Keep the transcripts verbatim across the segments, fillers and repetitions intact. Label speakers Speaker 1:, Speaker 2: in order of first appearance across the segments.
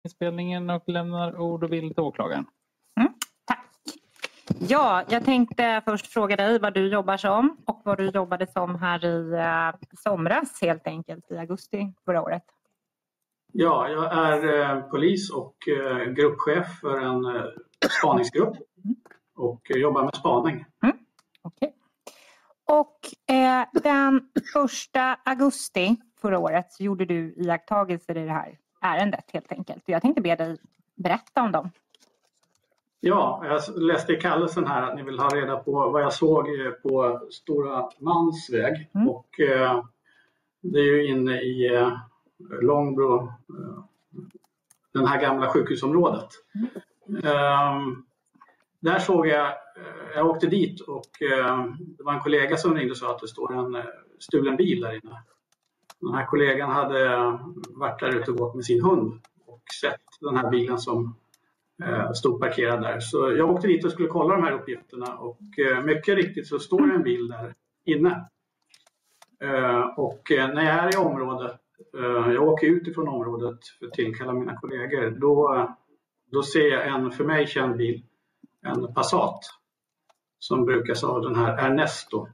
Speaker 1: inspelningen och lämnar ord och bild till åklagaren.
Speaker 2: Mm, tack. Ja, jag tänkte först fråga dig vad du jobbar som och vad du jobbade som här i uh, somras helt enkelt i augusti förra året.
Speaker 3: Ja, jag är eh, polis och eh, gruppchef för en eh, spaningsgrupp och eh, jobbar med spaning.
Speaker 2: Mm, okej. Och eh, den första augusti förra året så gjorde du iakttagelser i det här ärendet helt enkelt. Jag tänkte be dig berätta om dem.
Speaker 3: Ja, jag läste i kallelsen här att ni vill ha reda på vad jag såg på Stora Mansväg. Mm. Och eh, det är ju inne i eh, Långbro, eh, den här gamla sjukhusområdet. Mm. Eh, där såg jag, jag åkte dit och eh, det var en kollega som ringde och sa att det står en eh, stulen bil där inne. Den här kollegan hade varit där ute och gått med sin hund och sett den här bilen som eh, stod parkerad där. Så jag åkte dit och skulle kolla de här uppgifterna och eh, mycket riktigt så står det en bil där inne. Eh, och eh, när jag är i området, eh, jag åker ut ifrån området för att tillkalla mina kollegor, då, då ser jag en för mig känd bil, en Passat som brukas av den här Ernesto.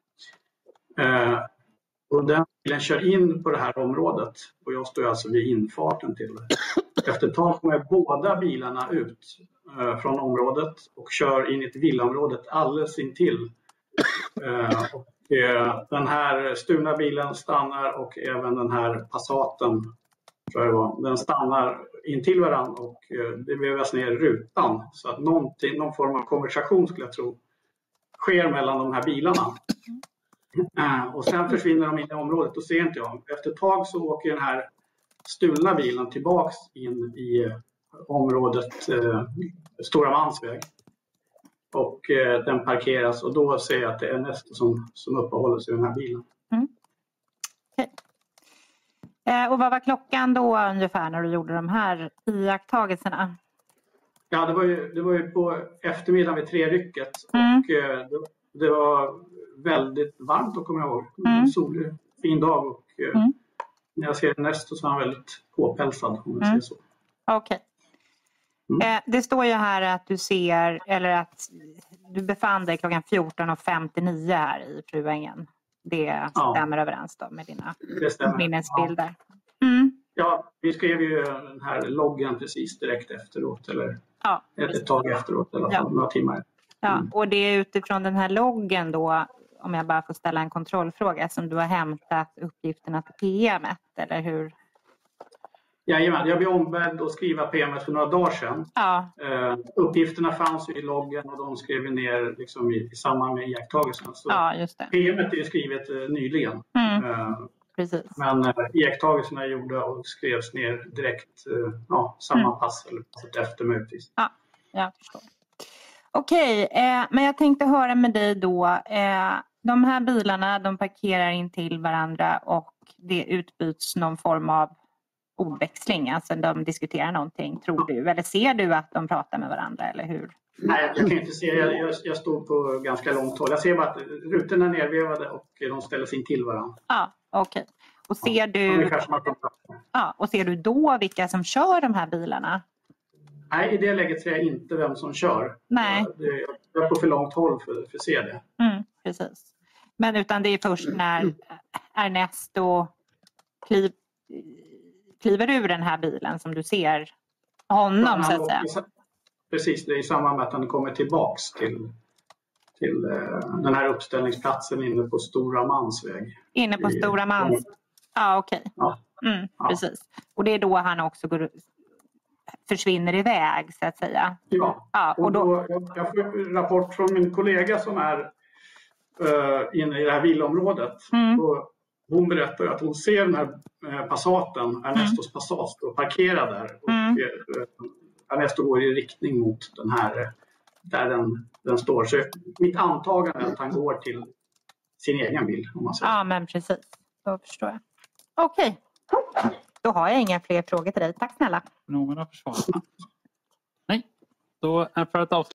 Speaker 3: Eh, och den bilen kör in på det här området och jag står alltså vid infarten till det. Efter ett tag kommer båda bilarna ut eh, från området och kör in i ett villaområdet alldeles intill. Eh, och eh, den här stulna bilen stannar och även den här Passaten, tror jag var, den stannar intill varandra och eh, det vevas ner rutan. Så att någonting, någon form av konversation skulle jag tro sker mellan de här bilarna. Uh, och sen försvinner de in i området och ser inte jag. Efter ett tag så åker den här stulna bilen tillbaks in i uh, området uh, Stora Mansväg. Och uh, den parkeras och då ser jag att det är nästa som, som uppehåller sig i den här bilen.
Speaker 2: Mm. Okay. Uh, och vad var klockan då ungefär när du gjorde de här iakttagelserna?
Speaker 3: Ja, det var ju, det var ju på eftermiddagen vid trerycket.
Speaker 2: Mm.
Speaker 3: Och uh, det, det var väldigt varmt då, kommer jag ihåg.
Speaker 2: Mm.
Speaker 3: Solig, fin dag och uh,
Speaker 2: mm.
Speaker 3: när jag ser nästa så är han väldigt påpälsad, om jag
Speaker 2: mm.
Speaker 3: säger så.
Speaker 2: Okej. Okay. Mm. Eh, det står ju här att du ser, eller att du befann dig klockan fjorton och femtionio här i Fruängen. Det stämmer ja. överens då med dina minnesbilder.
Speaker 3: Ja.
Speaker 2: Mm.
Speaker 3: ja, vi skrev ju den här loggen precis direkt efteråt, eller
Speaker 2: ja,
Speaker 3: ett, ett tag efteråt, eller ja. några timmar. Mm.
Speaker 2: Ja, och det är utifrån den här loggen då, om jag bara får ställa en kontrollfråga, som du har hämtat uppgifterna till P M:et, eller hur?
Speaker 3: Jajamän, jag blev ombedd att skriva P M:et för några dagar sedan.
Speaker 2: Ja.
Speaker 3: Uh, uppgifterna fanns i loggen och de skrev ner liksom i, i samband med iakttagelserna. Så
Speaker 2: ja, just det.
Speaker 3: P M:et är ju skrivet uh, nyligen.
Speaker 2: Mm.
Speaker 3: Uh,
Speaker 2: Precis.
Speaker 3: Men uh, iakttagelserna är gjorda och skrevs ner direkt, uh, ja, samma mm. pass eller passet efter möjligtvis.
Speaker 2: Ja, jag förstår. Okej, eh, men jag tänkte höra med dig då. Eh, de här bilarna, de parkerar in till varandra och det utbyts någon form av ordväxling. Alltså de diskuterar någonting, tror du? Eller ser du att de pratar med varandra, eller hur?
Speaker 3: Nej, jag kan inte se. Jag, jag, jag står på ganska långt håll. Jag ser bara att rutorna är nervevade och de ställer sig in till varandra.
Speaker 2: Ja, okej. Okay. Och ser du... Ja, och ser du då vilka som kör de här bilarna?
Speaker 3: Nej, i det läget ser jag inte vem som kör.
Speaker 2: Nej.
Speaker 3: Jag är på för långt håll för, för att se det.
Speaker 2: Mm, precis. Men utan det är först när Ernesto kliv, kliver ur den här bilen som du ser honom, ja, så att säga.
Speaker 3: Precis, det är i samband med att han kommer tillbaks till, till uh, den här uppställningsplatsen inne på Stora Mansväg. Inne
Speaker 2: på Stora Mans? Ja, okej. Okay.
Speaker 3: Ja.
Speaker 2: Mm, ja. Precis. Och det är då han också går försvinner iväg, så att säga.
Speaker 3: Ja,
Speaker 2: ja och då...
Speaker 3: och då, jag får en rapport från min kollega som är uh, inne i det här villaområdet.
Speaker 2: Mm.
Speaker 3: Och hon berättar att hon ser den här uh, Passaten, Ernestos mm. Passat, och parkerad där. Och
Speaker 2: mm.
Speaker 3: uh, Ernesto går i riktning mot den här, där den, den står. Så mitt antagande är att han går till sin egen bil, om man säger.
Speaker 2: Ja, men precis. Då förstår jag. Okej. Okay. Då har jag inga fler frågor till dig. Tack snälla.
Speaker 1: Någon har försvarat. Nej. Då är för att avsluta.